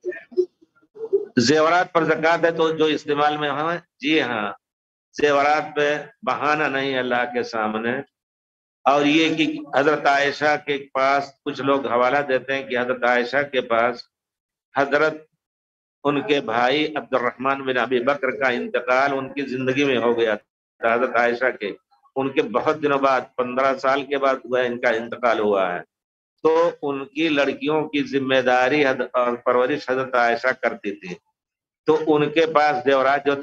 زیورات پر زکوٰۃ ہے تو جو استعمال میں ہیں، جی ہاں، زیورات پہ بہانہ نہیں اللہ کے سامنے۔ اور یہ کہ حضرت عائشہ کے پاس کچھ لوگ حوالہ دیتے ہیں کہ حضرت عائشہ کے پاس حضرت ان کے بھائی عبد الرحمن بن ابی بکر کا انتقال ان کی زندگی میں ہو گیا تھا۔ حضرت عائشہ کے ان کے بہت دنوں بعد 15 سال کے بعد ہوا ان کا انتقال ہوا ہے، تو ان کی لڑکیوں کی ذمہ داری اور پرورش حضرت عائشہ کرتی تھی، تو ان کے پاس زیورات جو تھے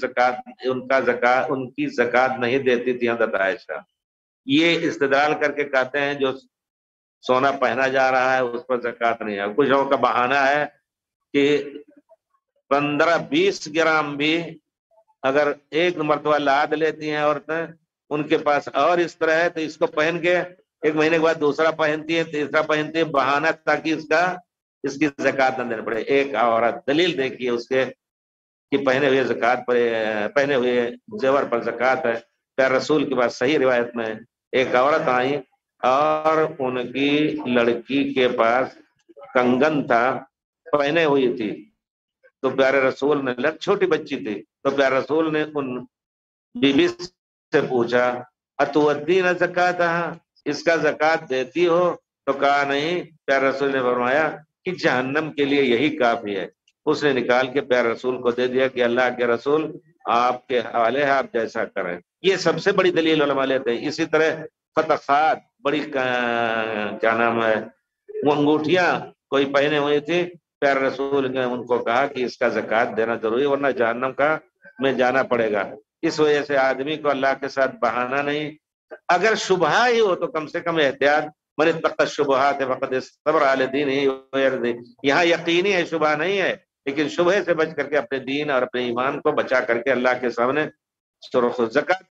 ان کی زکوٰۃ نہیں دیتی تھی حضرت عائشہ۔ یہ استدلال کر کے کہتے ہیں جو سونا پہنا جا رہا ہے اس پر زکوٰۃ نہیں ہے۔ کچھ لوگوں کا بہانہ ہے کہ 15-20 گرام بھی اگر ایک مرتبہ لاد لیتی ہیں عورتیں، ان کے پاس اور اس طرح ہے تو اس کو پہن کے ایک مہینے کے بعد دوسرا پہنتی ہے، تیسرا پہنتی ہے، بہانہ تاکہ اس کی زکوٰۃ نہ دینا پڑے۔ ایک عورت دلیل دیکھیے اس کے کہ پہنے ہوئے زیور پر زکوٰۃ ہے۔ پھر رسول کے پاس صحیح روایت میں ایک عورت آئی اور ان کی لڑکی کے پاس کنگن تھا، پہنے ہوئی تھی، تو پیارے رسول نے، چھوٹی بچی تھی، تو پیارے رسول نے ان بی بی سے پوچھا اتودین زکاتہا، اس کا زکوٰۃ دیتی ہو؟ تو کہا نہیں۔ پیارے رسول نے فرمایا کہ جہنم کے لیے یہی کافی ہے۔ اس نے نکال کے پیارے رسول کو دے دیا کہ اللہ کے رسول آپ کے حوالے ہے، آپ جیسا کریں۔ یہ سب سے بڑی دلیل علماء لیتے ہیں۔ اسی طرح فتقات، بڑی کیا نام ہے، وہ انگوٹھیاں کوئی پہنے ہوئی تھی، پیارے رسول نے ان کو کہا کہ اس کا زکوٰۃ دینا ضروری، ورنہ جہنم میں جانا پڑے گا۔ اس وجہ سے آدمی کو اللہ کے ساتھ بہانہ نہیں، اگر شبہ ہی ہو تو کم سے کم احتیاط۔ من اتقى الشبہات فقد استبرأ لدینہ وعرضہ، یہاں یقینی ہے، شبہ نہیں ہے، لیکن شبہ سے بچ کر کے اپنے دین اور اپنے ایمان کو بچا کر کے اللہ کے سامنے سرخ زکوٰۃ